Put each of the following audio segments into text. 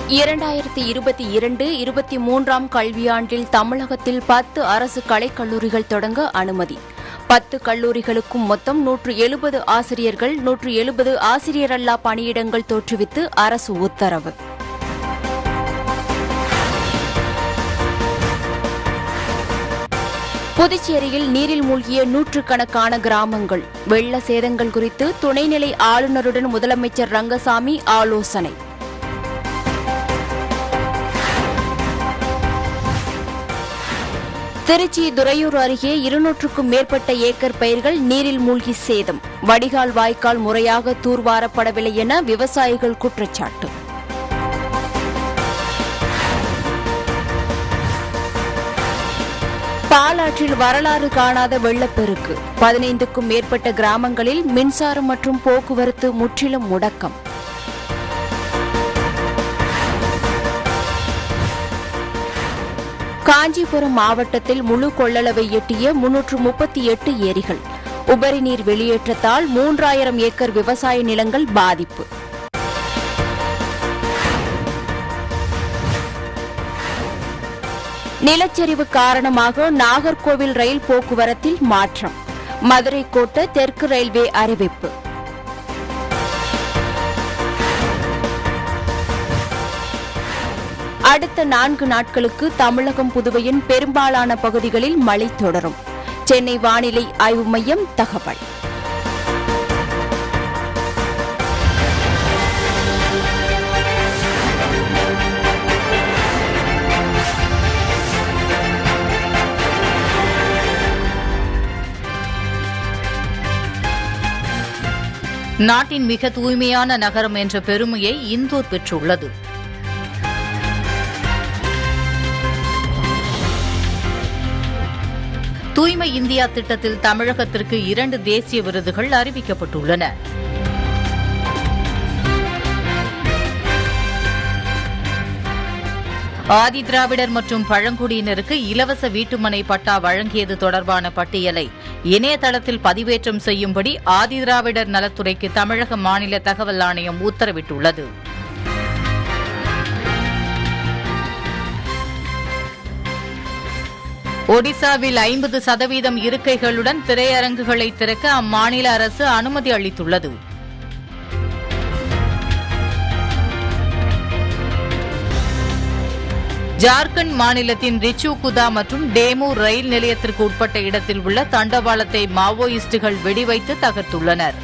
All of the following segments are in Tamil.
2022-23 கல்வியாண்டில் தமிழகத்தில் 10 அரசு கலைக்கல்லூரிகள் தொடங்க அனுமதி. 10 கல்லூரிகளுக்கும் மொத்தம் 170 ஆசிரியர்கள், 170 ஆசிரியரல்லா பணியிடங்கள் தோற்றுவித்து அரசு உத்தரவு. புதுச்சேரியில் நீரில் மூழ்கிய நூற்றுக்கணக்கான கிராமங்கள், வெள்ள சேதங்கள் குறித்து துணைநிலை ஆளுநருடன் முதலமைச்சர் ரங்கசாமி ஆலோசனை. திருச்சி துறையூர் அருகே 200க்கும் மேற்பட்ட ஏக்கர் பயிர்கள் நீரில் மூழ்கி சேதம். வடிகால் வாய்க்கால் முறையாக தூர்வாரப்படவில்லை என விவசாயிகள் குற்றச்சாட்டு. பாலாற்றில் வரலாறு காணாத வெள்ளப்பெருக்கு. 15க்கும் மேற்பட்ட கிராமங்களில் மின்சாரம் மற்றும் போக்குவரத்து முற்றிலும் முடக்கம். காஞ்சிபுரம் மாவட்டத்தில் முழு கொள்ளளவை எட்டிய 338 ஏரிகள். உபரி நீர் வெளியேற்றத்தால் 3000 ஏக்கர் விவசாய நிலங்கள் பாதிப்பு. நிலச்சரிவு காரணமாக நாகர்கோவில் ரயில் போக்குவரத்தில் மாற்றம். மதுரை கோட்ட தெற்கு ரயில்வே அறிவிப்பு. அடுத்த 4 நாட்களுக்கு தமிழகம், புதுவையின் பெரும்பாலான பகுதிகளில் மழை தொடரும். சென்னை வானிலை ஆய்வு மையம் தகவல். நாட்டின் மிக தூய்மையான நகரம் என்ற பெருமையை இந்தூர் பெற்றுள்ளது. தூய்மை இந்தியா திட்டத்தில் தமிழகத்திற்கு 2 தேசிய விருதுகள் அறிவிக்கப்பட்டுள்ளன. ஆதிதிராவிடர் மற்றும் பழங்குடியினருக்கு இலவச வீட்டுமனை பட்டா வழங்கியது தொடர்பான பட்டியலை இணையதளத்தில் பதிவேற்றம் செய்யும்படி ஆதிதிராவிடர் நலத்துறைக்கு தமிழக மாநில தகவல் ஆணையம் உத்தரவிட்டுள்ளது. ஒடிசாவில் 50% இருக்கைகளுடன் திரையரங்குகளை திறக்க அம்மாநில அரசு அனுமதி அளித்துள்ளது. ஜார்க்கண்ட் மாநிலத்தின் ரிச்சுகுதா மற்றும் டேமு ரயில் நிலையத்திற்கு உட்பட்ட இடத்தில் உள்ள தண்டவாளத்தை மாவோயிஸ்டுகள் வெடிவைத்து தகர்த்துள்ளனர்.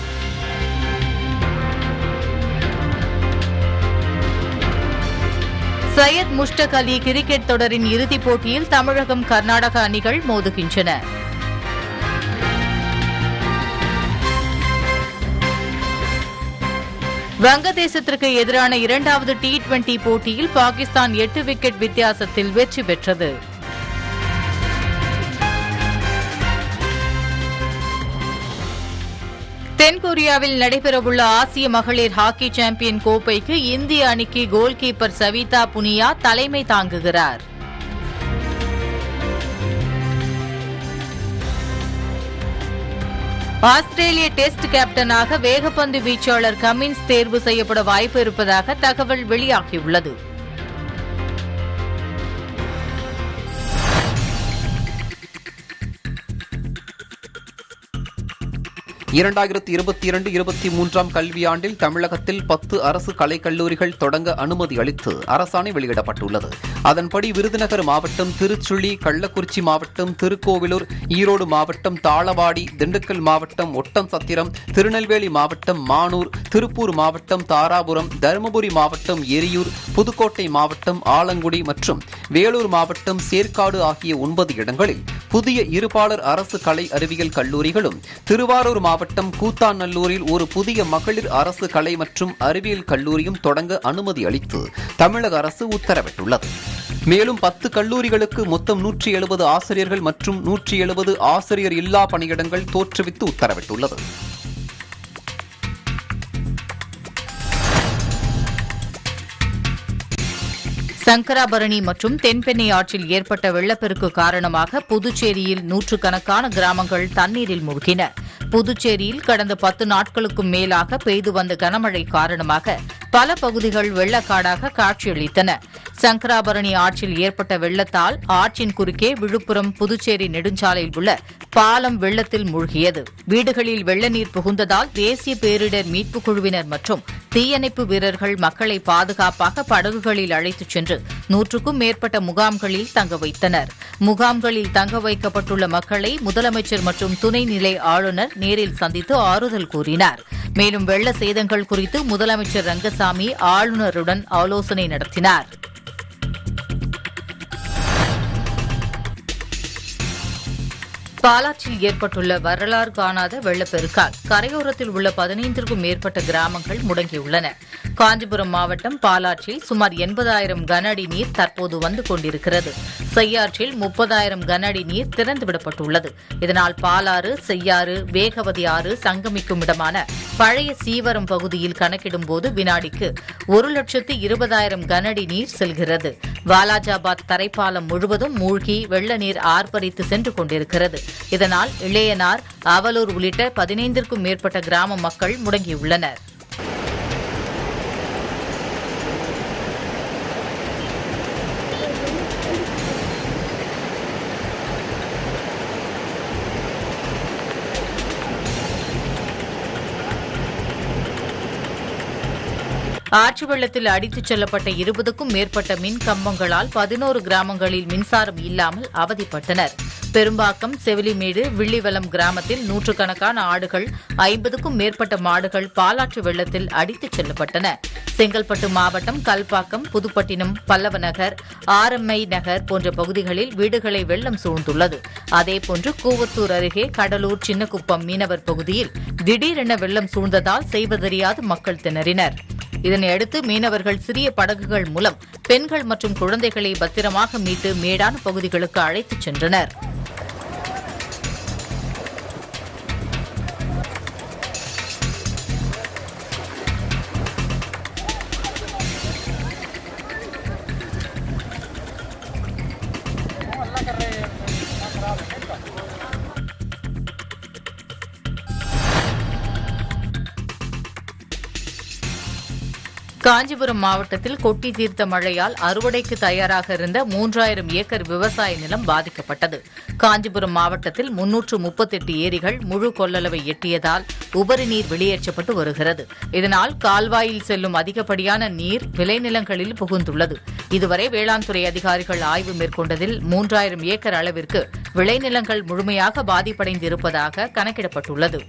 சையத் முஷ்டக் அலி கிரிக்கெட் தொடரின் இறுதிப் போட்டியில் தமிழகம், கர்நாடக அணிகள் மோதுகின்றன. வங்கதேசத்திற்கு எதிரான 2வது T20 போட்டியில் பாகிஸ்தான் 8 விக்கெட் வித்தியாசத்தில் வெற்றி பெற்றது. தென்கொரியாவில் நடைபெறவுள்ள ஆசிய மகளிர் ஹாக்கி சாம்பியன் கோப்பைக்கு இந்திய அணிக்கு கோல் கீப்பர் சவிதா புனியா தலைமை தாங்குகிறார். ஆஸ்திரேலிய டெஸ்ட் கேப்டனாக வேகப்பந்து வீச்சாளர் கமின்ஸ் தேர்வு செய்யப்பட வாய்ப்பு இருப்பதாக தகவல் வெளியாகியுள்ளது. இரண்டாயிரத்து 22-23 கல்வியாண்டில் தமிழகத்தில் 10 அரசு கலைக்கல்லூரிகள் தொடங்க அனுமதி அளித்து அரசாணை வெளியிடப்பட்டுள்ளது. அதன்படி விருதுநகர் மாவட்டம் திருச்சுழி, கள்ளக்குறிச்சி மாவட்டம் திருக்கோவிலூர், ஈரோடு மாவட்டம் தாளவாடி, திண்டுக்கல் மாவட்டம் ஒட்டன்சத்திரம், திருநெல்வேலி மாவட்டம் மானூர், திருப்பூர் மாவட்டம் தாராபுரம், தருமபுரி மாவட்டம் எரியூர், புதுக்கோட்டை மாவட்டம் ஆலங்குடி மற்றும் வேலூர் மாவட்டம் சேர்க்காடு ஆகிய 9 இடங்களில் புதிய இருபாலர் அரசு கலை அறிவியல் கல்லூரிகளும், திருவாரூர் மாவட்டம் கூத்தாநல்லூரில் ஒரு புதிய மகளிர் அரசு கலை மற்றும் அறிவியல் கல்லூரியும் தொடங்க அனுமதி அளித்து தமிழக அரசு உத்தரவிட்டுள்ளது. மேலும் 10 கல்லூரிகளுக்கு மொத்தம் 170 ஆசிரியர்கள் மற்றும் 170 ஆசிரியர் இல்லா பணியிடங்கள் தோற்றுவித்து உத்தரவிட்டுள்ளது. சங்கராபரணி மற்றும் தென்பெண்ணை ஆற்றில் ஏற்பட்ட வெள்ளப்பெருக்கு காரணமாக புதுச்சேரியில் நூற்றுக்கணக்கான கிராமங்கள் தண்ணீரில் மூழ்கின. புதுச்சேரியில் கடந்த 10 நாட்களுக்கும் மேலாக பெய்து வந்த கனமழை காரணமாக பல பகுதிகள் வெள்ளக்காடாக காட்சியளித்தன. சங்கராபரணி ஆற்றில் ஏற்பட்ட வெள்ளத்தால் ஆற்றின் குறுக்கே விழுப்புரம் புதுச்சேரி நெடுஞ்சாலையில் உள்ள பாலம் வெள்ளத்தில் மூழ்கியது. வீடுகளில் வெள்ள நீர் புகுந்ததால் தேசிய பேரிடர் மீட்புக் குழுவினர் மற்றும் தீயணைப்பு வீரர்கள் மக்களை பாதுகாப்பாக படகுகளில் அழைத்துச் சென்று 100க்கும் மேற்பட்ட முகாம்களில் தங்க வைத்தனர். முகாம்களில் தங்க வைக்கப்பட்டுள்ள மக்களை முதலமைச்சர் மற்றும் துணைநிலை ஆளுநர் நேரில் சந்தித்து ஆறுதல் கூறினார். மேலும் வெள்ள சேதங்கள் குறித்து முதலமைச்சர் ரங்கசாமி ஆளுநருடன் ஆலோசனை நடத்தினார். பாலாற்றில் ஏற்பட்டுள்ள வரலாறு காணாத வெள்ளப்பெருக்கால் கரையோரத்தில் உள்ள 15க்கும் மேற்பட்ட கிராமங்கள் முடங்கியுள்ளன. காஞ்சிபுரம் மாவட்டம் பாலாற்றில் சுமார் 80,000 கன அடி நீர் தற்போது வந்து கொண்டிருக்கிறது. செய்யாற்றில் 30,000 கன அடி நீர் திறந்துவிடப்பட்டுள்ளது. இதனால் பாலாறு, செய்யாறு, வேகவதி ஆறு சங்கமிக்கும் இடமான பழைய சீவரம் பகுதியில் கணக்கிடும்போது வினாடிக்கு 1,20,000 கன அடி நீர் செல்கிறது. வாலாஜாபாத் தரைப்பாலம் முழுவதும் மூழ்கி வெள்ள நீர் ஆர்ப்பரித்து சென்று கொண்டிருக்கிறது. இதனால் இளையனார், அவலூர் உள்ளிட்ட 15க்கும் மேற்பட்ட கிராம மக்கள் முடங்கியுள்ளனர். ஆற்று வெள்ளத்தில் அடித்துச் செல்லப்பட்ட 20க்கும் மேற்பட்ட மின் கம்பங்களால் 11 கிராமங்களில் மின்சாரம் இல்லாமல் அவதிப்பட்டனர். பெரும்பாக்கம், செவிலிமேடு, வில்லிவலம் கிராமத்தில் நூற்றுக்கணக்கான ஆடுகள், 50க்கும் மேற்பட்ட மாடுகள் பாலாற்று வெள்ளத்தில் அடித்துச் செல்லப்பட்டன. செங்கல்பட்டு மாவட்டம் கல்பாக்கம், புதுப்பட்டினம், பல்லவநகர், ஆர்எம்ஐ நகர் போன்ற பகுதிகளில் வீடுகளை வெள்ளம் சூழ்ந்துள்ளது. அதேபோன்று கூவத்தூர் அருகே கடலூர் சின்னக்குப்பம் மீனவர் பகுதியில் திடீரென வெள்ளம் சூழ்ந்ததால் செய்வதறியாது மக்கள் திணறினர். இதனையடுத்து மீனவர்கள் சிறிய படகுகள் மூலம் பெண்கள் மற்றும் குழந்தைகளை பத்திரமாக மீட்டு மேடான பகுதிகளுக்கு அழைத்துச் சென்றனர். காஞ்சிபுரம் மாவட்டத்தில் கொட்டி தீர்த்த மழையால் அறுவடைக்கு தயாராக இருந்த 3000 ஏக்கர் விவசாய நிலம் பாதிக்கப்பட்டது. காஞ்சிபுரம் மாவட்டத்தில் 338 ஏரிகள் முழு கொள்ளளவை எட்டியதால் உபரி நீர் வெளியேற்றப்பட்டு வருகிறது. இதனால் கால்வாயில் செல்லும் அதிகப்படியான நீர் விளைநிலங்களில் புகுந்துள்ளது. இதுவரை வேளாண் துறை அதிகாரிகள் ஆய்வு மேற்கொண்டதில் 3000 ஏக்கர் அளவிற்கு விளைநிலங்கள் முழுமையாக பாதிப்படைந்திருப்பதாக கணக்கிடப்பட்டுள்ளது.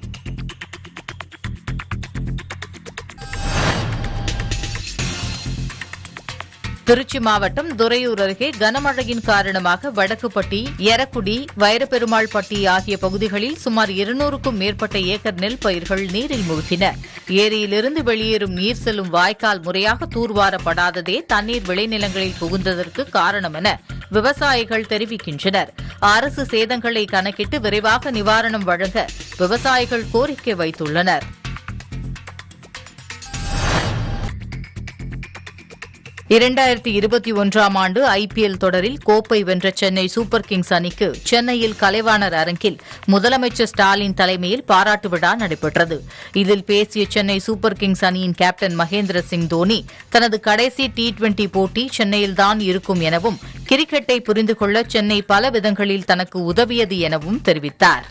திருச்சி மாவட்டம் துறையூர் அருகே கனமழையின் காரணமாக வடக்குப்பட்டி, எரக்குடி, வைரப்பெருமாள்பட்டி ஆகிய பகுதிகளில் சுமார் 200க்கும் மேற்பட்ட ஏக்கர் நெல் பயிர்கள் நீரில் மூழ்கின. ஏரியிலிருந்து வெளியேறும் நீர் செல்லும் வாய்க்கால் முறையாக தூர்வாரப்படாததே தண்ணீர் விளைநிலங்களில் புகுந்ததற்கு காரணம் என விவசாயிகள் தெரிவிக்கின்றனர். அரசு சேதங்களை கணக்கிட்டு விரைவாக நிவாரணம் வழங்க விவசாயிகள் கோரிக்கை வைத்துள்ளனர். ஆண்டு ஐபிஎல் தொடரில் கோப்பை வென்ற சென்னை சூப்பர் கிங்ஸ் அணிக்கு சென்னையில் கலைவாணர் அரங்கில் முதலமைச்சர் ஸ்டாலின் தலைமையில் பாராட்டு விழா நடைபெற்றது. இதில் பேசிய சென்னை சூப்பர் கிங்ஸ் அணியின் கேப்டன் மகேந்திர சிங் தோனி தனது கடைசி T20 போட்டி சென்னையில்தான் இருக்கும் எனவும் கிரிக்கெட்டை புரிந்து கொள்ள சென்னை பல விதங்களில் தனக்கு உதவியது எனவும் தெரிவித்தார்.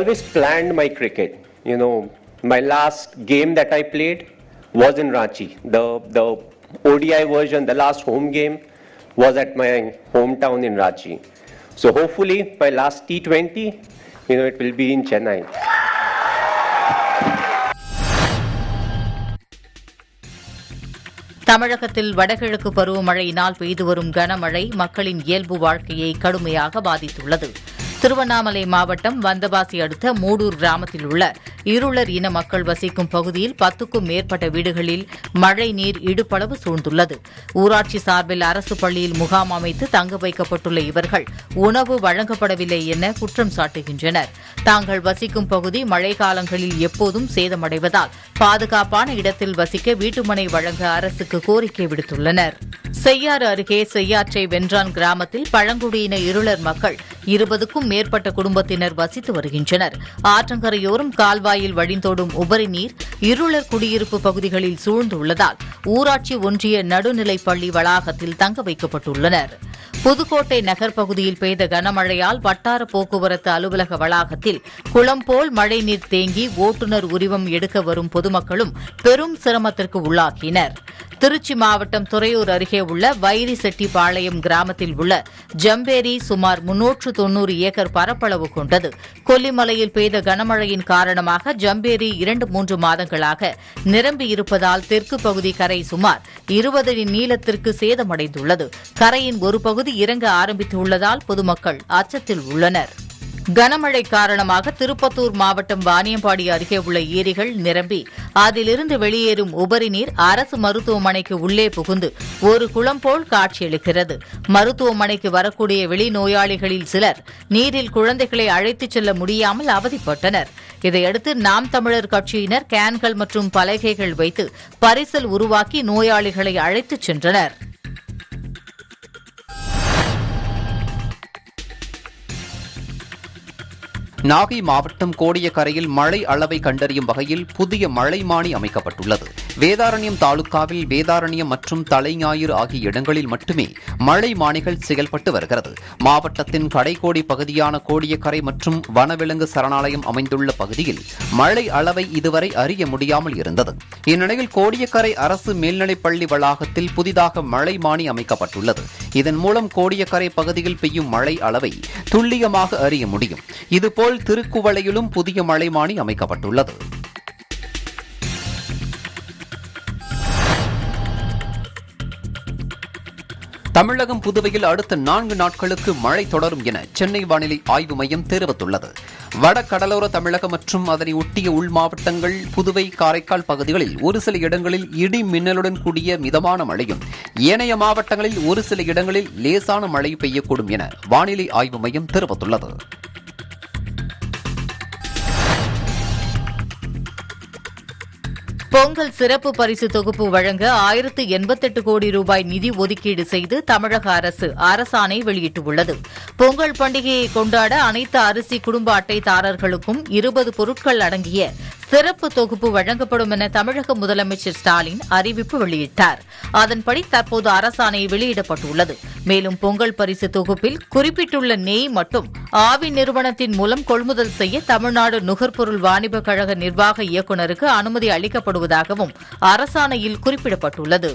My last game that I played was in Ranchi. The ODI version, the last home game, was at my hometown in Ranchi. So hopefully my last T20, it will be in Chennai. தமிழகத்தில் வடகிழக்கு பருவமழையினால் பெய்து வரும் கனமழை மக்களின் இயல்பு வாழ்க்கையை கடுமையாக பாதித்துள்ளது. திருவண்ணாமலை மாவட்டம் வந்தவாசி அடுத்த மூடூர் கிராமத்தில் உள்ள இருளர் இன மக்கள் வசிக்கும் பகுதியில் 10க்கும் மேற்பட்ட வீடுகளில் மழை நீர் இடுப்பளவு சூழ்ந்துள்ளது. ஊராட்சி சார்பில் அரசு பள்ளியில் முகாம் அமைத்து தங்க வைக்கப்பட்டுள்ள இவர்கள் உணவு வழங்கப்படவில்லை என குற்றம் சாட்டுகின்றனர். தாங்கள் வசிக்கும் பகுதி மழைக்காலங்களில் எப்போதும் சேதமடைவதால் பாதுகாப்பான இடத்தில் வசிக்க வீட்டுமனை வழங்க அரசுக்கு கோரிக்கை விடுத்துள்ளனர். செய்யாறு அருகே செய்யாற்றை வென்றான் கிராமத்தில் பழங்குடியின இருளர் மக்கள் 20க்கும் மேற்பட்ட குடும்பத்தினர் வசித்து வருகின்றனர். ஆற்றங்கரையோரம் கால்வாயில் வழிந்தோடும் உபரி நீர் இருளர் குடியிருப்பு பகுதிகளில் சூழ்ந்துள்ளதால் ஊராட்சி ஒன்றிய நடுநிலைப் பள்ளி வளாகத்தில் தங்க வைக்கப்பட்டுள்ளனர். புதுக்கோட்டை நகர் பகுதியில் பெய்த கனமழையால் வட்டார போக்குவரத்து அலுவலக வளாகத்தில் குளம் போல் மழைநீர் தேங்கி ஓட்டுநர் உரிமம் எடுக்க வரும் பொதுமக்களும் பெரும் சிரமத்திற்கு உள்ளாகினர். திருச்சி மாவட்டம் துறையூர் அருகே உள்ள வைரிசெட்டிப்பாளையம் கிராமத்தில் உள்ள ஜம்பேரி சுமார் 390 ஏக்கர் பரப்பளவு கொண்டது. கொல்லிமலையில் பெய்த கனமழையின் காரணமாக ஜம்பேரி 2-3 மாதங்களாக நிரம்பியிருப்பதால் தெற்கு பகுதி கரை சுமார் 20 அடி நீளத்திற்கு சேதமடைந்துள்ளது. கரையின் ஒரு பகுதி இறங்க ஆரம்பித்துள்ளதால் பொதுமக்கள் அச்சத்தில் உள்ளனர். கனமழை காரணமாக திருப்பத்தூர் மாவட்டம் வாணியம்பாடி அருகே உள்ள ஏரிகள் நிரம்பி அதிலிருந்து வெளியேறும் உபரி நீர் அரசு மருத்துவமனைக்கு உள்ளே புகுந்து ஒரு குளம் போல் காட்சியளிக்கிறது. மருத்துவமனைக்கு வரக்கூடிய வெளிநோயாளிகளில் சிலர் நீரில் குழந்தைகளை அழைத்துச் செல்ல முடியாமல் அவதிப்பட்டனர். இதையடுத்து நாம் தமிழர் கட்சியினர் கேன்கள் மற்றும் பலகைகள் வைத்து பரிசல் உருவாக்கி நோயாளிகளை அழைத்துச் சென்றனர். நாகை மாவட்டம் கோடியக்கரையில் மழை அளவை கண்டறியும் வகையில் புதிய மழைமானி அமைக்கப்பட்டுள்ளது. வேதாரண்யம் தாலுகாவில் வேதாரண்யம் மற்றும் தலைஞாயிறு ஆகிய இடங்களில் மட்டுமே மழைமானிகள் செயல்பட்டு வருகிறது. மாவட்டத்தின் கடைக்கோடி பகுதியான கோடியக்கரை மற்றும் வனவிலங்கு சரணாலயம் அமைந்துள்ள பகுதியில் மழை அளவை இதுவரை அறிய முடியாமல் இருந்தது. இந்நிலையில் கோடியக்கரை அரசு மேல்நிலைப்பள்ளி வளாகத்தில் புதிதாக மழைமானி அமைக்கப்பட்டுள்ளது. இதன் மூலம் கோடியக்கரை பகுதியில் பெய்யும் மழை அளவை துல்லியமாக அறிய முடியும். இதுபோல் திருக்குவளையிலும் புதிய மழைமானி அமைக்கப்பட்டுள்ளது. தமிழகம் புதுவையில் அடுத்த 4 நாட்களுக்கு மழை தொடரும் என சென்னை வானிலை ஆய்வு மையம் தெரிவித்துள்ளது. வட கடலோர தமிழகம் மற்றும் அதனை ஒட்டிய உள் மாவட்டங்கள், புதுவை, காரைக்கால் பகுதிகளில் ஒரு சில இடங்களில் இடி மின்னலுடன் கூடிய மிதமான மழையும், ஏனைய மாவட்டங்களில் ஒரு சில இடங்களில் லேசான மழை பெய்யக்கூடும் என வானிலை ஆய்வு மையம் தெரிவித்துள்ளது. பொங்கல் சிறப்பு பரிசு தொகுப்பு வழங்க 1088 கோடி ரூபாய் நிதி ஒதுக்கீடு செய்து தமிழக அரசு அரசாணை வெளியிட்டுள்ளது. பொங்கல் பண்டிகையை கொண்டாட அனைத்து அரிசி குடும்ப அட்டைதாரர்களுக்கும் 20 பொருட்கள் அடங்கிய சிறப்பு தொகுப்பு வழங்கப்படும் என தமிழக முதலமைச்சர் ஸ்டாலின் அறிவிப்பு வெளியிட்டார். அதன்படி தற்போது அரசாணை வெளியிடப்பட்டுள்ளது. மேலும் பொங்கல் பரிசு தொகுப்பில் குறிப்பிட்டுள்ள நெய் மற்றும் ஆவி நிறுவனத்தின் மூலம் கொள்முதல் செய்ய தமிழ்நாடு நுகர்பொருள் வாணிபக் கழக நிர்வாக இயக்குநருக்கு அனுமதி அளிக்கப்படுவதாகவும் அரசாணையில் குறிப்பிடப்பட்டுள்ளது.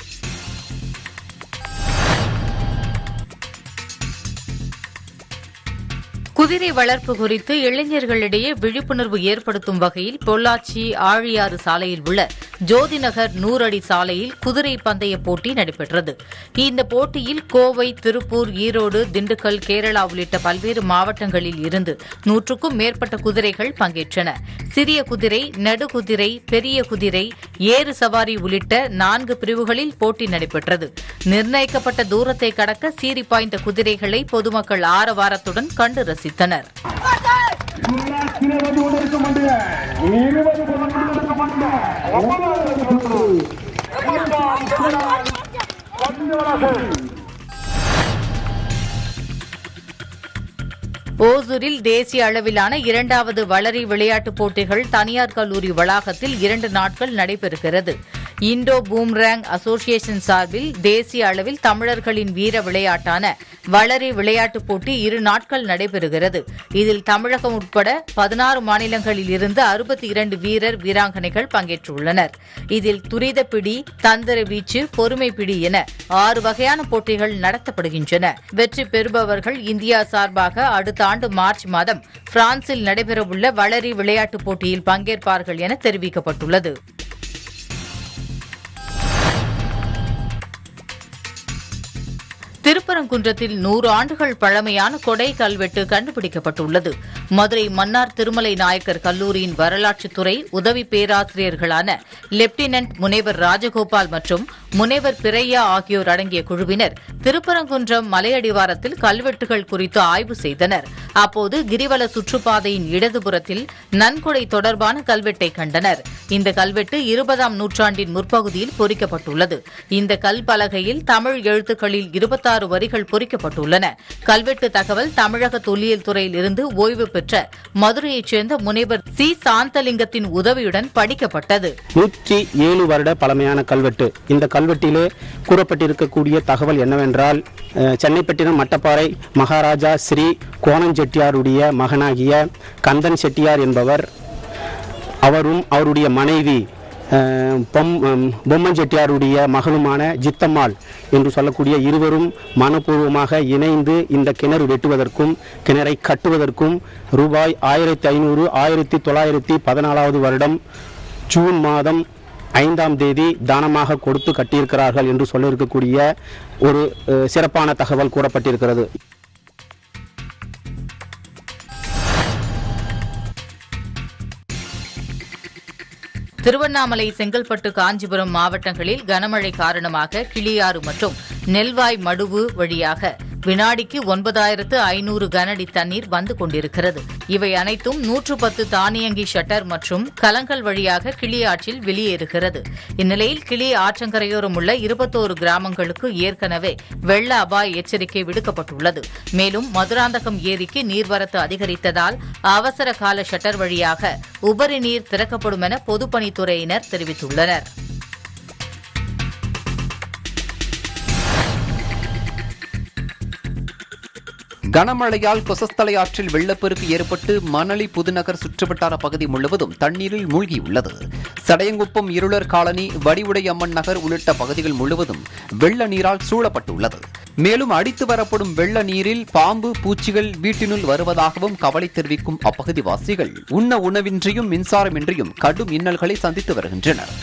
குதிரை வளர்ப்பு குறித்து இளைஞர்களிடையே விழிப்புணர்வு ஏற்படுத்தும் வகையில் பொள்ளாச்சி ஆழியாறு சாலையில் உள்ள ஜோதி நகர் 100 அடி சாலையில் குதிரை பந்தய போட்டி நடைபெற்றது. இந்த போட்டியில் கோவை, திருப்பூர், ஈரோடு, திண்டுக்கல், கேரளா உள்ளிட்ட பல்வேறு மாவட்டங்களில் இருந்து 100க்கும் மேற்பட்ட குதிரைகள் பங்கேற்றன. சிறிய குதிரை, நடுகுதிரை, பெரிய குதிரை, ஏறு சவாரி உள்ளிட்ட 4 பிரிவுகளில் போட்டி நடைபெற்றது. நிர்ணயிக்கப்பட்ட தூரத்தை கடக்க சீறி பாய்ந்த குதிரைகளை பொதுமக்கள் ஆரவாரத்துடன் கண்டு ரசித்தனர். ஓசூரில் தேசிய அளவிலான 2வது வளரி விளையாட்டுப் போட்டிகள் தனியார் கல்லூரி வளாகத்தில் 2 நாட்கள் நடைபெறுகிறது. இண்டோ பூம்ராங் அசோசியேஷன் சார்பில் தேசிய அளவில் தமிழர்களின் வீர விளையாட்டான வளரி விளையாட்டுப் போட்டி 2 நாட்கள் நடைபெறுகிறது. இதில் தமிழகம் உட்பட 16 மாநிலங்களில் இருந்து 62 வீரர், வீராங்கனைகள் பங்கேற்றுள்ளனர். இதில் துரித பிடி, தந்திர வீச்சு, பொறுமை பிடி என 6 வகையான போட்டிகள் நடத்தப்படுகின்றன. வெற்றி பெறுபவர்கள் இந்தியா சார்பாக அடுத்த ஆண்டு மார்ச் மாதம் பிரான்சில் நடைபெறவுள்ள வளரி விளையாட்டுப் போட்டியில் பங்கேற்பார்கள் என தெரிவிக்கப்பட்டுள்ளது. திருப்பரங்குன்றத்தில் 100 ஆண்டுகள் பழமையான கொடை கல்வெட்டு கண்டுபிடிக்கப்பட்டுள்ளது. மதுரை மன்னார் திருமலை நாயக்கர் கல்லூரியின் வரலாற்றுத்துறை உதவி பேராசிரியர்களான லெப்டினன்ட் முனைவர் ராஜகோபால் மற்றும் முனைவர் பிரையா ஆகியோர் அடங்கிய குழுவினர் திருப்பரங்குன்றம் மலையடிவாரத்தில் கல்வெட்டுகள் குறித்து ஆய்வு செய்தனர். அப்போது கிரிவல சுற்றுப்பாதையின் இடதுபுறத்தில் நன்கொடை தொடர்பான கல்வெட்டை கண்டனர். இந்த கல்வெட்டு 20ஆம் நூற்றாண்டின் முற்பகுதியில் பொறிக்கப்பட்டுள்ளது. இந்த கல் பலகையில் தமிழ் எழுத்துக்களில் 26 வரிகள் பொறிக்கப்பட்டுள்ளன. கல்வெட்டு தகவல் தமிழக தொல்லியல் துறையில் இருந்து ஓய்வு பெற்ற மதுரையைச் சேர்ந்த முனைவர் சி. சாந்தலிங்கத்தின் உதவியுடன் படிக்கப்பட்டது. 107 வருட பழமையான கல்வெட்டு. இந்த கல்வெட்டிலே கூறப்பட்டிருக்கக்கூடிய தகவல் என்னவென்றால், சென்னைப்பட்டினம் மட்டப்பாறை மகாராஜா ஸ்ரீ கோணம் செட்டியாருடைய மகனாகிய கந்தன் செட்டியார் என்பவர், அவரும் அவருடைய மனைவி பொம்மன் செட்டியாருடைய மகளுமான ஜித்தம்மாள் என்று சொல்லக்கூடிய இருவரும் மனப்பூர்வமாக இணைந்து இந்த கிணறு வெட்டுவதற்கும் கிணறை கட்டுவதற்கும் ரூபாய் 1500 1914 வருடம் ஜூன் மாதம் 5ஆம் தேதி தானமாக கொடுத்து கட்டியிருக்கிறார்கள் என்று சொல்ல இருக்கக்கூடிய ஒரு சிறப்பான தகவல் கூறப்பட்டிருக்கிறது. திருவண்ணாமலை, செங்கல்பட்டு, காஞ்சிபுரம் மாவட்டங்களில் கனமழை காரணமாக கிளியாறு மற்றும் நெல்வாய் மடுவு வழியாக வினாடிக்கு 9500 கனஅடி தண்ணீர் வந்து கொண்டிருக்கிறது. இவை அனைத்தும் 110 தானியங்கி ஷட்டர் மற்றும் கலங்கள் வழியாக கிளி ஆற்றில் வெளியேறுகிறது. இந்நிலையில் கிளி ஆற்றங்கரையோரம் உள்ள 21 கிராமங்களுக்கு ஏற்கனவே வெள்ள அபாய எச்சரிக்கை விடுக்கப்பட்டுள்ளது. மேலும் மதுராந்தகம் ஏரிக்கு நீர்வரத்து அதிகரித்ததால் அவசர கால ஷட்டர் வழியாக உபரி நீர் திறக்கப்படும் என பொதுப்பணித்துறையினர் தெரிவித்துள்ளனர். கனமழையால் கொசஸ்தலை ஆற்றில் வெள்ளப்பெருக்கு ஏற்பட்டு மணலி புதுநகர் சுற்றுவட்டார பகுதி முழுவதும் தண்ணீரில் மூழ்கியுள்ளது. சடையங்குப்பம், இருளர் காலனி, வடிவுடை அம்மன் நகர் உள்ளிட்ட பகுதிகள் முழுவதும் வெள்ள நீரால் சூழப்பட்டுள்ளது. மேலும் அடித்து வரப்படும் வெள்ள நீரில் பாம்பு, பூச்சிகள் வீட்டினுள் வருவதாகவும் கவலை தெரிவிக்கும் அப்பகுதிவாசிகள் உண்ண உணவின்றியும் மின்சாரமின்றியும் கடும் இன்னல்களை சந்தித்து வருகின்றனர்.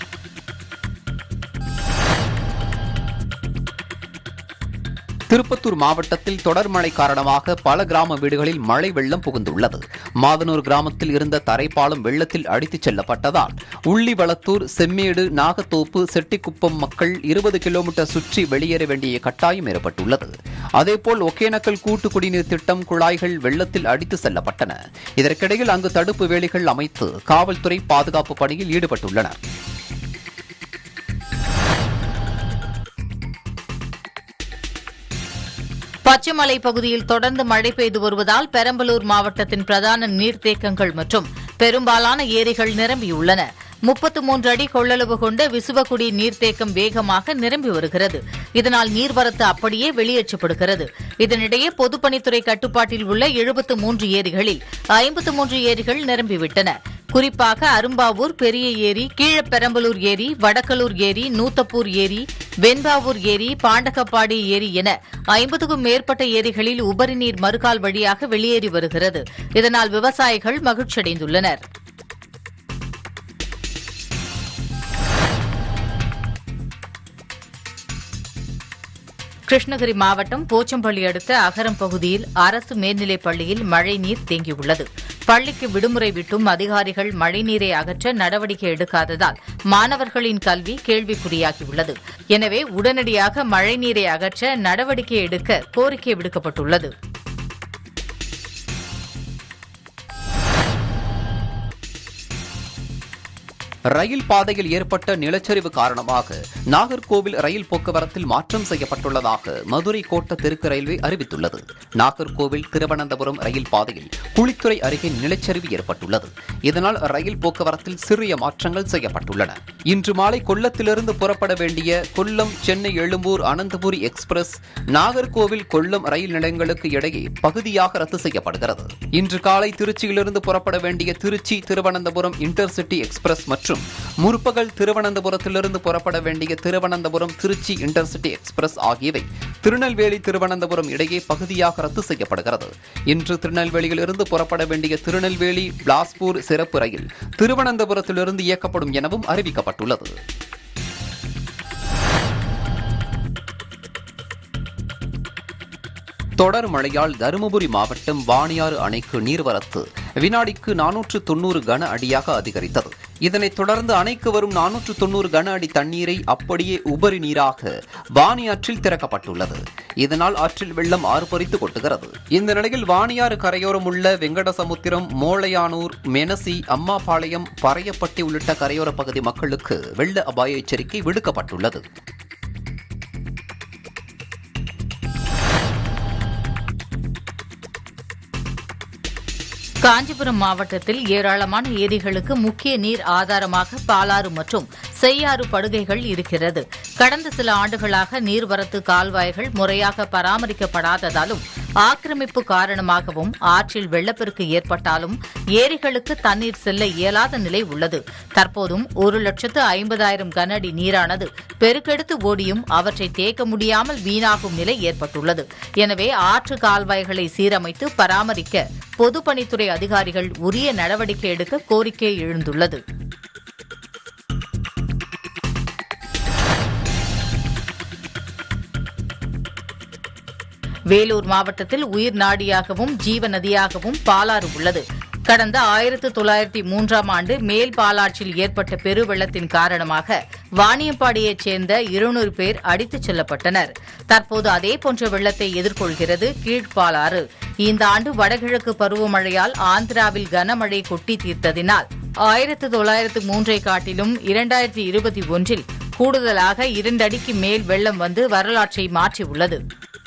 திருப்பத்தூர் மாவட்டத்தில் தொடர் மழை காரணமாக பல கிராம வீடுகளில் மழை வெள்ளம் புகுந்துள்ளது. மாதனூர் கிராமத்தில் இருந்த தரைப்பாலம் வெள்ளத்தில் அடித்துச் செல்லப்பட்டதால் உள்ளிவளத்தூர், செம்மேடு, நாகத்தோப்பு, செட்டிக்குப்பம் மக்கள் 20 கிலோமீட்டர் சுற்றி வெளியேற வேண்டிய கட்டாயம் ஏற்பட்டுள்ளது. அதேபோல் ஒகேனக்கல் கூட்டு குடிநீர் திட்டம் குழாய்கள் வெள்ளத்தில் அடித்து செல்லப்பட்டன. இதற்கிடையில் அங்கு தடுப்பு வேலிகள் அமைத்து காவல்துறை பாதுகாப்பு பணியில் ஈடுபட்டுள்ளனர். பச்சைமலை பகுதியில் தொடர்ந்து மழை பெய்து வருவதால் பெரம்பலூர் மாவட்டத்தின் பிரதான நீர்த்தேக்கங்கள் மற்றும் பெரும்பாலான ஏரிகள் நிரம்பியுள்ளன. 33 அடி கொள்ளளவு கொண்ட விசுவக்குடி நீர்த்தேக்கம் வேகமாக நிரம்பி வருகிறது. இதனால் நீர்வரத்து அப்படியே வெளியேற்றப்படுகிறது. இதனிடையே பொதுப்பணித்துறை கட்டுப்பாட்டில் உள்ள 73 ஏரிகளில் 53 ஏரிகள் நிரம்பிவிட்டன. குறிப்பாக அரும்பாவூர், பெரிய ஏரி, கீழப்பெரம்பலூர் ஏரி, வடக்கலூர் ஏரி, நூத்தப்பூர் ஏரி, வெண்பாவூர் ஏரி, பாண்டகப்பாடி ஏரி என 50க்கும் மேற்பட்ட ஏரிகளில் உபரிநீர் மறுகால் வழியாக வெளியேறி வருகிறது. இதனால் விவசாயிகள் மகிழ்ச்சியடைந்துள்ளனர். கிருஷ்ணகிரி மாவட்டம் போச்சம்பள்ளி அடுத்த அகரம் பகுதியில் அரசு மேல்நிலைப் பள்ளியில் மழைநீர் தேங்கியுள்ளது. பள்ளிக்கு விடுமுறை விட்டும் அதிகாரிகள் மழைநீரை அகற்ற நடவடிக்கை எடுக்காததால் மாணவர்களின் கல்வி கேள்விக்குறியாகியுள்ளது. எனவே உடனடியாக மழைநீரை அகற்ற நடவடிக்கை எடுக்க கோரிக்கை விடுக்கப்பட்டுள்ளது. ரயில் பாதையில் ஏற்பட்ட நிலச்சரிவு காரணமாக நாகர்கோவில் ரயில் போக்குவரத்தில் மாற்றம் செய்யப்பட்டுள்ளதாக மதுரை கோட்ட தெற்கு ரயில்வே அறிவித்துள்ளது. நாகர்கோவில் திருவனந்தபுரம் ரயில் பாதையில் குளித்துறை அருகே நிலச்சரிவு ஏற்பட்டுள்ளது. இதனால் ரயில் போக்குவரத்தில் சிறிய மாற்றங்கள் செய்யப்பட்டுள்ளன. இன்று மாலை கொல்லத்திலிருந்து புறப்பட வேண்டிய கொல்லம், சென்னை, எழும்பூர், அனந்தபுரி எக்ஸ்பிரஸ் நாகர்கோவில், கொல்லம் ரயில் நிலையங்களுக்கு இடையே பகுதியாக ரத்து செய்யப்படுகிறது. இன்று காலை திருச்சியிலிருந்து புறப்பட வேண்டிய திருச்சி, திருவனந்தபுரம் இன்டர்சிட்டி எக்ஸ்பிரஸ் மற்றும் முற்பகல் திருவனந்தபுரத்திலிருந்து புறப்பட வேண்டிய திருவனந்தபுரம் திருச்சி இன்டர்சிட்டி எக்ஸ்பிரஸ் ஆகியவை திருநெல்வேலி, திருவனந்தபுரம் இடையே பகுதியாக ரத்து செய்யப்படுகிறது. இன்று திருநெல்வேலியிலிருந்து புறப்பட வேண்டிய திருநெல்வேலி பிலாஸ்பூர் சிறப்பு ரயில் திருவனந்தபுரத்திலிருந்து இயக்கப்படும் எனவும் அறிவிக்கப்பட்டுள்ளது. தொடர் மழையால் தருமபுரி மாவட்டம் வாணியாறு அணைக்கு நீர்வரத்து வினாடிக்கு 490 கன அடியாக அதிகரித்தது. இதனைத் தொடர்ந்து அணைக்கு வரும் 490 கன அடி தண்ணீரை அப்படியே உபரி நீராக வாணியாற்றில் திறக்கப்பட்டுள்ளது. இதனால் ஆற்றில் வெள்ளம் ஆர்ப்பரித்து கொட்டுகிறது. இந்த நிலையில் வாணியாறு கரையோரம் உள்ள வெங்கடசமுத்திரம், மோளையானூர், மெனசி, அம்மாபாளையம், பறையப்பட்டி உள்ளிட்ட கரையோர பகுதி மக்களுக்கு வெள்ள அபாய எச்சரிக்கை விடுக்கப்பட்டுள்ளது. காஞ்சிபுரம் மாவட்டத்தில் ஏராளமான ஏரிகளுக்கு முக்கிய நீர் ஆதாரமாக பாலாறு மற்றும் செய்யாறு படுகைகள் இருக்கிறது. கடந்த சில ஆண்டுகளாக நீர்வரத்து கால்வாய்கள் முறையாக பராமரிக்கப்படாததாலும் ஆக்கிரமிப்பு காரணமாகவும் ஆற்றில் வெள்ளப்பெருக்கு ஏற்பட்டாலும் ஏரிகளுக்கு தண்ணீர் செல்ல இயலாத நிலை உள்ளது. தற்போதும் 1,50,000 கன அடி நீரானது பெருக்கெடுத்து ஓடியும் அவற்றை தேக்க முடியாமல் வீணாகும் நிலை ஏற்பட்டுள்ளது. எனவே ஆற்று கால்வாய்களை சீரமைத்து பராமரிக்க பொதுப்பணித்துறை அதிகாரிகள் உரிய நடவடிக்கை எடுக்க கோரிக்கை எழுந்துள்ளது. வேலூர் மாவட்டத்தில் உயிர் நாடியாகவும் ஜீவ நதியாகவும் பாலாறு உள்ளது. கடந்த 1903ஆம் ஆண்டு மேல் பாலாற்றில் ஏற்பட்ட பெருவெள்ளத்தின் காரணமாக வாணியம்பாடியைச் சேர்ந்த 200 பேர் அடித்துச் செல்லப்பட்டனர். தற்போது அதேபோன்ற வெள்ளத்தை எதிர்கொள்கிறது கீழ்பாலாறு. இந்த ஆண்டு வடகிழக்கு பருவமழையால் ஆந்திராவில் கனமழை கொட்டி தீர்த்ததினால் 1903ஐ காட்டிலும் 2021இல் கூடுதலாக 2 அடிக்கு மேல் வெள்ளம் வந்து வரலாற்றை மாற்றியுள்ளது.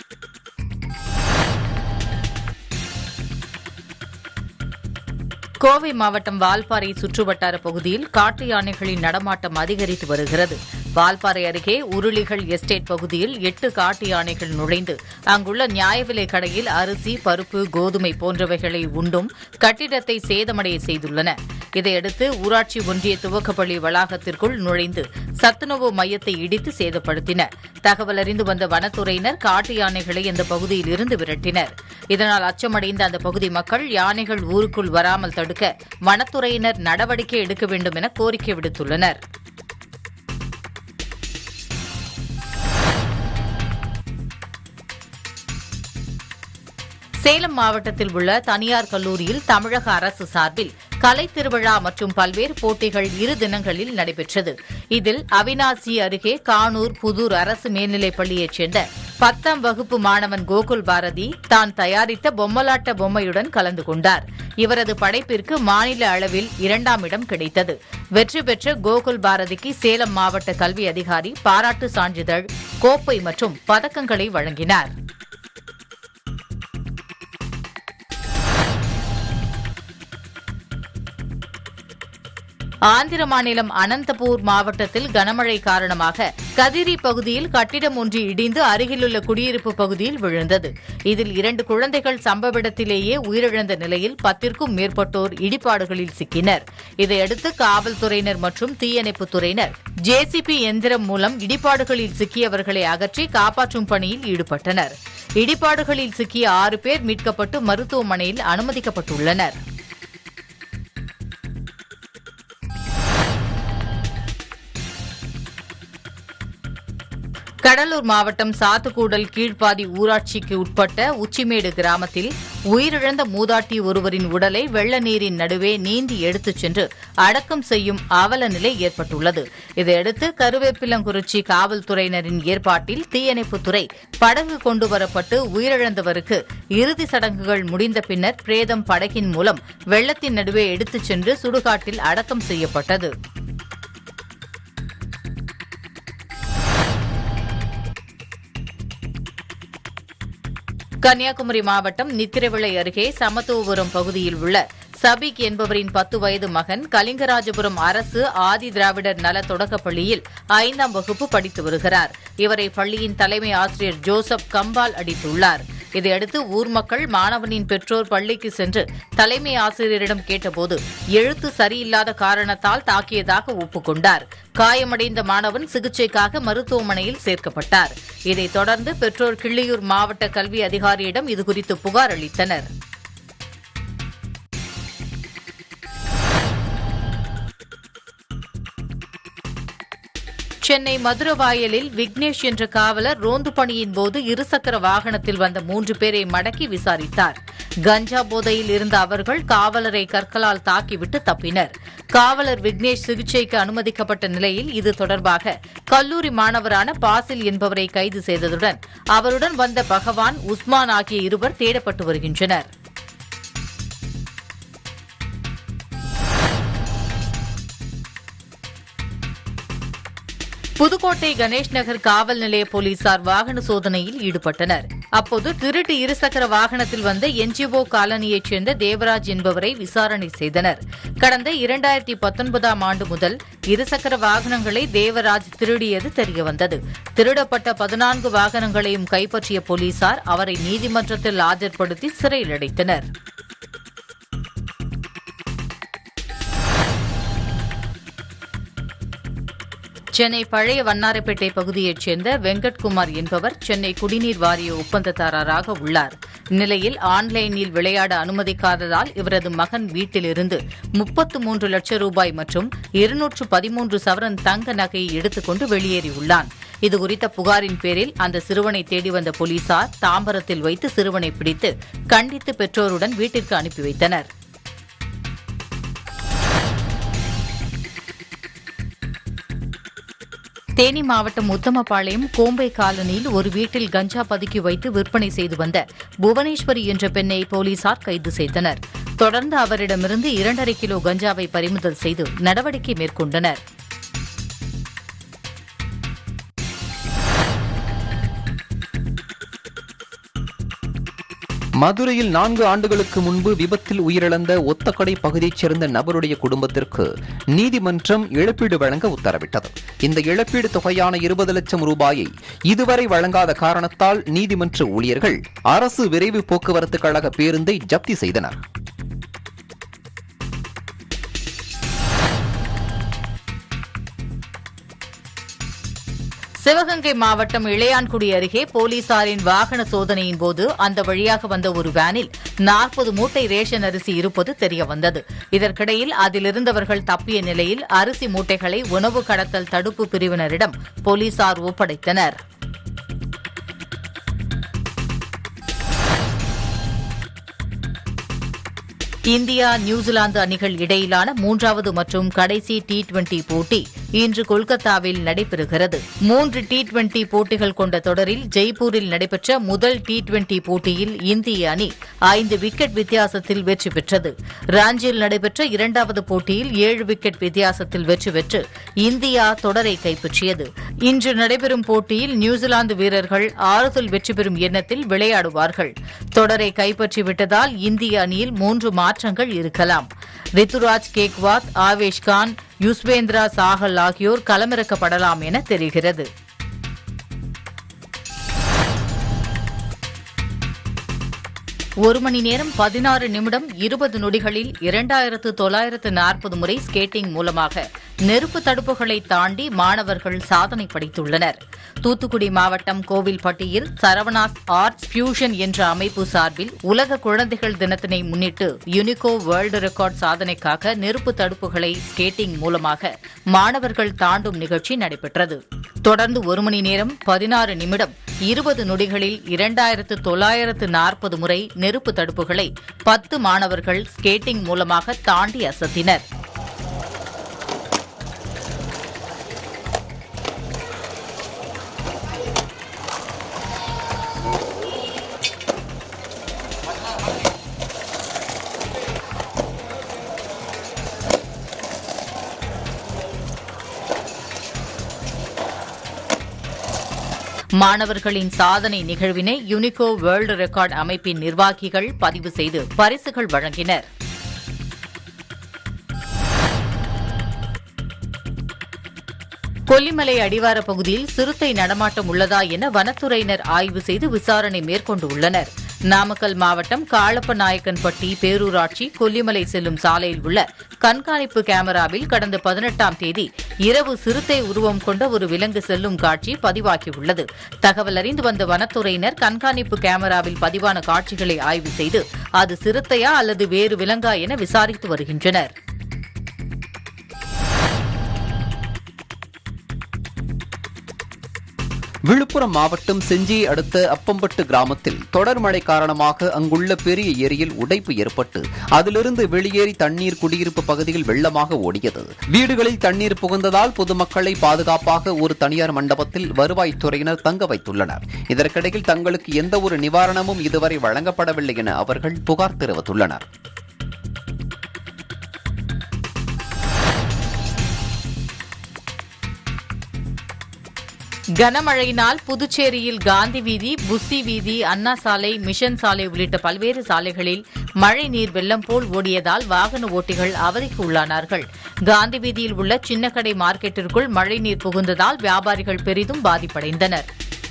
கோவை மாவட்டம் வால்பாறை சுற்றுவட்டார பகுதியில் காட்டு யானைகளின் நடமாட்டம் அதிகரித்து வருகிறது. வால்பாறை அருகே உருளிகள் எஸ்டேட் பகுதியில் 8 காட்டு யானைகள் நுழைந்து அங்குள்ள நியாய விலைக் கடையில் அரிசி, பருப்பு, கோதுமை போன்றவைகளை உண்டும் கட்டிடத்தை சேதமடைய செய்துள்ளன. இதையடுத்து ஊராட்சி ஒன்றிய துவக்கப்பள்ளி வளாகத்திற்குள் நுழைந்து சத்துணவு மையத்தை இடித்து சேதப்படுத்தின. தகவல் அறிந்து வந்த வனத்துறையினர் காட்டு யானைகளை அந்த பகுதியில் இருந்து விரட்டினர். இதனால் அச்சமடைந்த அந்த பகுதி மக்கள் யானைகள் ஊருக்குள் வராமல் தடுக்க வனத்துறையினர் நடவடிக்கை எடுக்க வேண்டும் என கோரிக்கை விடுத்துள்ளனர். சேலம் மாவட்டத்தில் உள்ள தனியார் கல்லூரியில் தமிழக அரசு சார்பில் கலை திருவிழா மற்றும் பல்வேறு போட்டிகள் 2 தினங்களில் நடைபெற்றது. இதில் அவினாசி அருகே கானூர் புதூர் அரசு மேல்நிலைப் பள்ளியைச் சேர்ந்த 10ஆம் வகுப்பு மாணவன் கோகுல் பாரதி தான் தயாரித்த பொம்மலாட்ட பொம்மையுடன் கலந்து கொண்டார். இவரது படைப்பிற்கு மாநில அளவில் 2ஆம் இடம் கிடைத்தது. வெற்றி பெற்ற கோகுல் பாரதிக்கு சேலம் மாவட்ட கல்வி அதிகாரி பாராட்டு சான்றிதழ், கோப்பை மற்றும் பதக்கங்களை வழங்கினார். ஆந்திர மாநிலம் அனந்தபூர் மாவட்டத்தில் கனமழை காரணமாக கதிரி பகுதியில் கட்டிடம் ஒன்று இடிந்து அருகிலுள்ள குடியிருப்பு பகுதியில் விழுந்தது. இதில் 2 குழந்தைகள் சம்பவ இடத்திலேயே உயிரிழந்த நிலையில் 10ற்கும் மேற்பட்டோர் இடிபாடுகளில் சிக்கினர். இதையடுத்து காவல்துறையினர் மற்றும் தீயணைப்புத் துறையினர் ஜேசிபி எந்திரம் மூலம் இடிபாடுகளில் சிக்கியவர்களை அகற்றி காப்பாற்றும் பணியில் ஈடுபட்டனர். இடிபாடுகளில் சிக்கிய 6 பேர் மீட்கப்பட்டு மருத்துவமனையில் அனுமதிக்கப்பட்டுள்ளனர். கடலூர் மாவட்டம் சாத்துக்கூடல் கீழ்ப்பாதி ஊராட்சிக்கு உட்பட்ட உச்சிமேடு கிராமத்தில் உயிரிழந்த மூதாட்டி ஒருவரின் உடலை வெள்ள நீரின் நடுவே நீந்தி எடுத்துச் சென்று அடக்கம் செய்யும் அவல நிலை ஏற்பட்டுள்ளது. இதையடுத்து கருவேப்பிலங்குறிச்சி காவல்துறையினரின் ஏற்பாட்டில் தீயணைப்புத்துறை படகு கொண்டுவரப்பட்டு உயிரிழந்தவருக்கு இறுதி சடங்குகள் முடிந்த பின்னர் பிரேதம் படகின் மூலம் வெள்ளத்தின் நடுவே எடுத்துச் சென்று சுடுகாட்டில் அடக்கம் செய்யப்பட்டது. கன்னியாகுமரி மாவட்டம் நித்திரவிளை அருகே சமத்துவபுரம் பகுதியில் உள்ள சபிக் என்பவரின் 10 வயது மகன் கலிங்கராஜபுரம் அரசு ஆதி திராவிடர் நல தொடக்கப்பள்ளியில் 5ஆம் வகுப்பு படித்து வருகிறார். இவரை பள்ளியின் தலைமை ஆசிரியர் ஜோசப் கம்பால் அடித்துள்ளார். இதையடுத்து ஊர் மக்கள் மாணவனின் பெற்றோர் பள்ளிக்கு சென்று தலைமை ஆசிரியரிடம் கேட்டபோது எழுத்து சரியில்லாத காரணத்தால் தாக்கியதாக ஒப்புக்கொண்டார். காயமடைந்த மாணவன் சிகிச்சைக்காக மருத்துவமனையில் சேர்க்கப்பட்டார். இதைத் தொடர்ந்து பெற்றோர் கிள்ளியூர் மாவட்ட கல்வி அதிகாரியிடம் இதுகுறித்து புகார் அளித்தனர். சென்னை மதுரவாயலில் விக்னேஷ் என்ற காவலர் ரோந்து பணியின் போது இருசக்கர வாகனத்தில் வந்த 3 பேரை மடக்கி விசாரித்தார். கஞ்சா போதையில் இருந்த அவர்கள் காவலரை கற்களால் தாக்கிவிட்டு தப்பினர். காவலர் விக்னேஷ் சிகிச்சைக்கு அனுமதிக்கப்பட்ட நிலையில் இது தொடர்பாக கல்லூரி மாணவரான பாசில் என்பவரை கைது செய்ததுடன் அவருடன் வந்த பகவான், உஸ்மான் ஆகிய இருவர் தேடப்பட்டு வருகின்றனர். புதுக்கோட்டை கணேஷ் நகர் காவல் நிலைய போலீசார் வாகன சோதனையில் ஈடுபட்டனர். அப்போது திருட்டு இருசக்கர வாகனத்தில் வந்த என்ஜிஓ காலனியைச் சேர்ந்த தேவராஜ் என்பவரை விசாரணை செய்தனர். கடந்த 2019ஆம் ஆண்டு முதல் இருசக்கர வாகனங்களை தேவராஜ் திருடியது தெரியவந்தது. திருடப்பட்ட 14 வாகனங்களையும் கைப்பற்றிய போலீசார் அவரை நீதிமன்றத்தில் ஆஜர்படுத்தி சிறையில் அடைத்தனர். சென்னை பழைய வண்ணாரப்பேட்டை பகுதியைச் சேர்ந்த வெங்கட்குமார் என்பவர் சென்னை குடிநீர் வாரிய ஒப்பந்ததாரராக உள்ளார். இந்நிலையில் ஆன்லைனில் விளையாட அனுமதிக்காததால் இவரது மகன் வீட்டிலிருந்து 33 லட்சம் ரூபாய் மற்றும் 213 சவரன் தங்க நகையை எடுத்துக்கொண்டு வெளியேறியுள்ளான். இதுகுறித்த புகாரின் பேரில் அந்த சிறுவனை தேடி வந்த போலீசார் தாம்பரத்தில் வைத்து சிறுவனை பிடித்து கண்டித்து பெற்றோருடன் வீட்டிற்கு அனுப்பி வைத்தனர். தேனி மாவட்டம் உத்தமபாளையம் கோம்பை காலனியில் ஒரு வீட்டில் கஞ்சா பதுக்கி வைத்து விற்பனை செய்து வந்த புவனேஸ்வரி என்ற பெண்ணை போலீசார் கைது செய்தனர். தொடர்ந்து அவரிடமிருந்து 2.5 கிலோ கஞ்சாவை பறிமுதல் செய்து நடவடிக்கை மேற்கொண்டனர். மதுரையில் 4 ஆண்டுகளுக்கு முன்பு விபத்தில் உயிரிழந்த ஒத்தக்கடை பகுதியைச் சேர்ந்த நபருடைய குடும்பத்திற்கு நீதிமன்றம் இழப்பீடு வழங்க உத்தரவிட்டது. இந்த இழப்பீடு தொகையான 20 லட்சம் ரூபாயை இதுவரை வழங்காத காரணத்தால் நீதிமன்ற ஊழியர்கள் அரசு விரைவு போக்குவரத்து கழக பேருந்தை ஜப்தி செய்தனர். சிவகங்கை மாவட்டம் இளையான்குடி அருகே போலீசாரின் வாகன சோதனையின் போது அந்த வழியாக வந்த ஒரு வேனில் 40 மூட்டை ரேஷன் அரிசி இருப்பது தெரியவந்தது. இதற்கிடையில் அதிலிருந்தவர்கள் தப்பிய நிலையில் அரிசி மூட்டைகளை உணவு கடத்தல் தடுப்பு பிரிவினரிடம் போலீசார் ஒப்படைத்தனர். இந்தியா நியூசிலாந்து அணிகள் இடையிலான 3வது மற்றும் கடைசி T20 போட்டி இன்று கொல்கத்தாவில் நடைபெறுகிறது. 3 T20 போட்டிகள் கொண்ட தொடரில் ஜெய்ப்பூரில் நடைபெற்ற முதல் T20 போட்டியில் இந்திய அணி 5 விக்கெட் வித்தியாசத்தில் வெற்றி பெற்றது. ராஞ்சியில் நடைபெற்ற 2வது போட்டியில் 7 விக்கெட் வித்தியாசத்தில் வெற்றி பெற்று இந்தியா தொடரை கைப்பற்றியது. இன்று நடைபெறும் போட்டியில் நியூசிலாந்து வீரர்கள் ஆறுதல் வெற்றி பெறும் எண்ணத்தில் விளையாடுவார்கள். தொடரை கைப்பற்றிவிட்டதால் இந்திய அணியில் 3 மாற்றங்கள் இருக்கலாம். ரித்துராஜ் கேக்வாத், ஆவேஷ் கான், யுஸ்வேந்திரா சாஹல் ஆகியோர் களமிறக்கப்படலாம் என தெரிகிறது. ஒரு மணி நேரம் 16 நிமிடம் 20 நொடிகளில் 2940 முறை ஸ்கேட்டிங் மூலமாக நெருப்பு தடுப்புகளை தாண்டி மாணவர்கள் சாதனை படைத்துள்ளனர். தூத்துக்குடி மாவட்டம் கோவில்பட்டியில் சரவணாஸ் ஆர்ட்ஸ் ஃபியூஷன் என்ற அமைப்பு சார்பில் உலக குழந்தைகள் தினத்தினை முன்னிட்டு யுனிகோ வேர்ல்டு ரெக்கார்ட் சாதனைக்காக நெருப்பு தடுப்புகளை ஸ்கேட்டிங் மூலமாக மாணவர்கள் தாண்டும் நிகழ்ச்சி நடைபெற்றது. தொடர்ந்து 1 மணி நேரம் 16 நிமிடம் 20 நொடிகளில் 2940 முறை நெருப்பு தடுப்புகளை 10 மாணவர்கள் ஸ்கேட்டிங் மூலமாக தாண்டி அசத்தினர். மாணவர்களின் சாதனை நிகழ்வினை யுனிகோ வேர்ல்டு ரெக்கார்ட் அமைப்பின் நிர்வாகிகள் பதிவு செய்து பரிசுகள் வழங்கினர். கொல்லிமலை அடிவார பகுதியில் சிறுத்தை நடமாட்டம் உள்ளதா என வனத்துறையினர் ஆய்வு செய்து விசாரணை மேற்கொண்டுள்ளனர். நாமக்கல் மாவட்டம் காளப்பநாயக்கன்பட்டி பேரூராட்சி கொல்லிமலை செல்லும் சாலையில் உள்ள கண்காணிப்பு கேமராவில் கடந்த 18ஆம் தேதி இரவு சிறுத்தை உருவம் கொண்ட ஒரு விலங்கு செல்லும் காட்சி பதிவாகியுள்ளது. தகவல் அறிந்து வந்த வனத்துறையினர் கண்காணிப்பு கேமராவில் பதிவான காட்சிகளை ஆய்வு செய்து அது சிறுத்தையா அல்லது வேறு விலங்கா என விசாரித்து வருகின்றனர். விழுப்புரம் மாவட்டம் செஞ்சியை அடுத்த அப்பம்பட்டு கிராமத்தில் தொடர் மழை காரணமாக அங்குள்ள பெரிய ஏரியில் உடைப்பு ஏற்பட்டு அதிலிருந்து வெளியேறி தண்ணீர் குடியிருப்பு பகுதியில் வெள்ளமாக ஓடியது. வீடுகளில் தண்ணீர் புகுந்ததால் பொதுமக்களை பாதுகாப்பாக ஒரு தனியார் மண்டபத்தில் வருவாய்த்துறையினர் தங்க வைத்துள்ளனர். இதற்கிடையில் தங்களுக்கு எந்தவொரு நிவாரணமும் இதுவரை வழங்கப்படவில்லை என அவர்கள் புகார் தெரிவித்துள்ளனர். கனமழையினால் புதுச்சேரியில் காந்தி வீதி, புஸ்ஸி வீதி, அண்ணா சாலை, மிஷன் சாலை உள்ளிட்ட பல்வேறு சாலைகளில் மழை நீர் வெள்ளம் போல் ஓடியதால் வாகன ஓட்டிகள் அவதிக்கு உள்ளானார்கள். காந்தி வீதியில் உள்ள சின்னக்கடை மார்க்கெட்டிற்குள் மழை நீர் புகுந்ததால் வியாபாரிகள் பெரிதும் பாதிப்படைந்தனர்.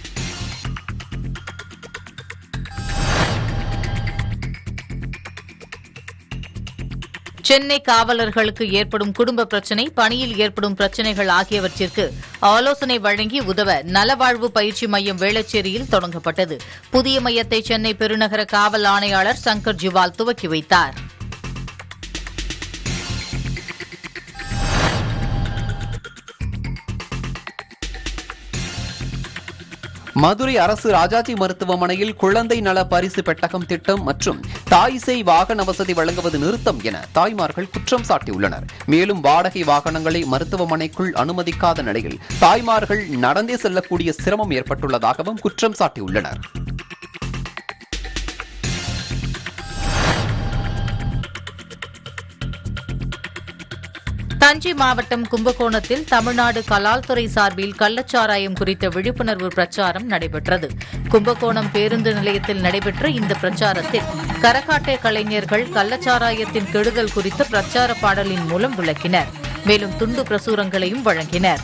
சென்னை காவலர்களுக்கு ஏற்படும் குடும்ப பிரச்சினை, பணியில் ஏற்படும் பிரச்சினைகள் ஆகியவற்றிற்கு ஆலோசனை வழங்கி உதவ நலவாழ்வு பயிற்சி மையம் வேளச்சேரியில் தொடங்கப்பட்டது. புதிய மையத்தை சென்னை பெருநகர காவல் ஆணையாளர் சங்கர் ஜிவால் துவக்கி வைத்தார். மதுரை அரசு ராஜாஜி மருத்துவமனையில் குழந்தை நல பரிசு பெட்டகம் திட்டம் மற்றும் தாய்சேய் வாகன வசதி வழங்குவது நிறுத்தம் என தாய்மார்கள் குற்றம் சாட்டியுள்ளனர். மேலும் வாடகை வாகனங்களை மருத்துவமனைக்குள் அனுமதிக்காத நிலையில் தாய்மார்கள் நடந்தே செல்லக்கூடிய சிரமம் ஏற்பட்டுள்ளதாகவும் குற்றம் சாட்டியுள்ளனர். தஞ்சை மாவட்டம் கும்பகோணத்தில் தமிழ்நாடு கலால்துறை சார்பில் கள்ளச்சாராயம் குறித்த விழிப்புணர்வு பிரச்சாரம் நடைபெற்றது. கும்பகோணம் பேருந்து நிலையத்தில் நடைபெற்ற இந்த பிரச்சாரத்தில் கரகாட்டை கலைஞர்கள் கள்ளச்சாராயத்தின் கெடுதல் குறித்து பிரச்சார பாடலின் மூலம் விளக்கினர். மேலும் துண்டு பிரசுரங்களையும் வழங்கினர்.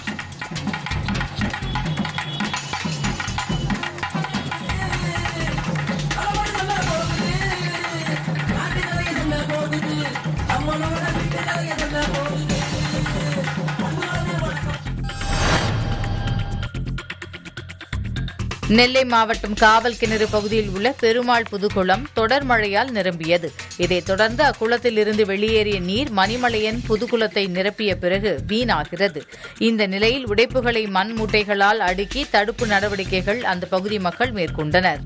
நெல்லை மாவட்டம் காவல் கிணறு பகுதியில் உள்ள பெருமாள் புதுக்குளம் தொடர் மழையால் நிரம்பியது. இதைத் தொடர்ந்து அக்குளத்தில் இருந்து வெளியேறிய நீர் மணிமலையன் புதுக்குளத்தை நிரப்பிய பிறகு வீணாகிறது. இந்த நிலையில் உடைப்புகளை மண் மூட்டைகளால் அடுக்கி தடுப்பு நடவடிக்கைகள் அந்த பகுதி மக்கள் மேற்கொண்டனர்.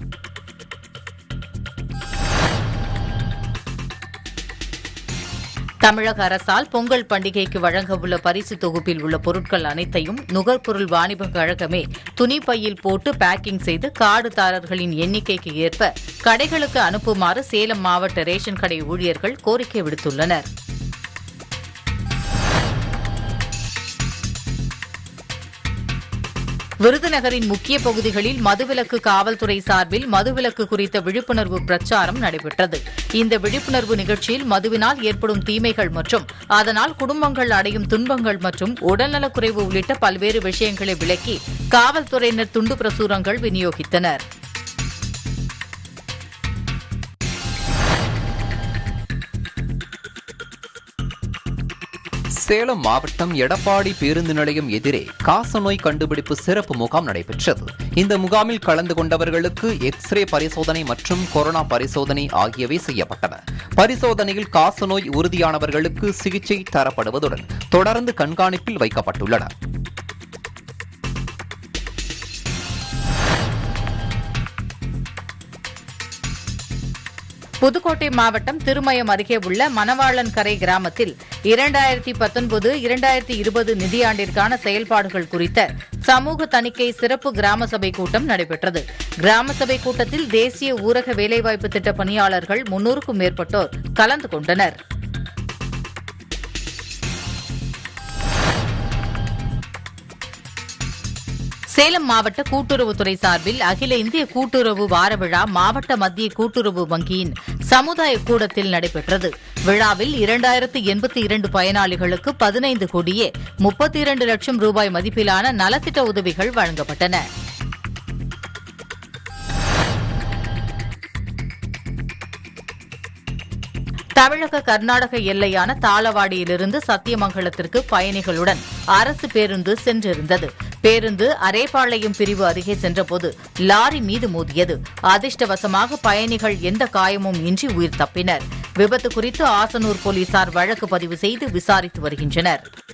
தமிழக அரசால் பொங்கல் பண்டிகைக்கு வழங்க உள்ள பரிசு தொகுப்பில் உள்ள பொருட்கள் அனைத்தையும் நுகர்பொருள் வாணிப கழகமே துணிப்பையில் போட்டு பேக்கிங் செய்து கார்டுதாரர்களின் எண்ணிக்கைக்கு ஏற்ப கடைகளுக்கு அனுப்புமாறு சேலம் மாவட்ட ரேஷன் கடை ஊழியர்கள் கோரிக்கை விடுத்துள்ளனர். விருதுநகரின் முக்கிய பகுதிகளில் மதுவிலக்கு காவல்துறை சார்பில் மதுவிலக்கு குறித்த விழிப்புணர்வு பிரச்சாரம் நடைபெற்றது. இந்த விழிப்புணர்வு நிகழ்ச்சியில் மதுவினால் ஏற்படும் தீமைகள் மற்றும் அதனால் குடும்பங்கள் அடையும் துன்பங்கள் மற்றும் உடல்நலக்குறைவு உள்ளிட்ட பல்வேறு விஷயங்களை விளக்கி காவல்துறையினர் துண்டு பிரசுரங்கள் விநியோகித்தனர். சேலம் மாவட்டம் எடப்பாடி பேருந்து நிலையம் எதிரே காசநோய் கண்டுபிடிப்பு சிறப்பு முகாம் நடைபெற்றது. இந்த முகாமில் கலந்து கொண்டவர்களுக்கு எக்ஸ்ரே பரிசோதனை மற்றும் கொரோனா பரிசோதனை ஆகியவை செய்யப்பட்டன. பரிசோதனையில் காசநோய் உறுதியானவர்களுக்கு சிகிச்சை தரப்படுவதுடன் தொடர்ந்து கண்காணிப்பில் வைக்கப்பட்டுள்ளனர். புதுக்கோட்டை மாவட்டம் திருமயம் அருகே உள்ள மணவாளன் கரை கிராமத்தில் 2019-2020 நிதியாண்டிற்கான செயல்பாடுகள் குறித்த சமூக தணிக்கை சிறப்பு கிராம சபை கூட்டம் நடைபெற்றது. கிராம சபை கூட்டத்தில் தேசிய ஊரக வேலைவாய்ப்பு திட்ட பணியாளர்கள் 300க்கும் மேற்பட்டோர் கலந்து கொண்டனர். சேலம் மாவட்ட கூட்டுறவுத்துறை சார்பில் அகில இந்திய கூட்டுறவு வார விழா மாவட்ட மத்திய கூட்டுறவு வங்கியின் சமுதாய கூடத்தில் நடைபெற்றது. விழாவில் 2082 பயனாளிகளுக்கு 15 கோடியே 32 லட்சம் ரூபாய் மதிப்பிலான நலத்திட்ட உதவிகள் வழங்கப்பட்டன. தமிழக கர்நாடக எல்லையான தாளவாடியிலிருந்து சத்தியமங்கலத்திற்கு பயணிகளுடன் அரசு பேருந்து சென்றிருந்தது. பேருந்து அரேபாளையம் பிரிவு அருகே சென்றபோது லாரி மீது மோதியது. அதிர்ஷ்டவசமாக பயணிகள் எந்த காயமும் இன்றி உயிர் தப்பினர். விபத்து குறித்து ஆசனூர் போலீசார் வழக்கு பதிவு செய்து விசாரித்து வருகின்றனர்.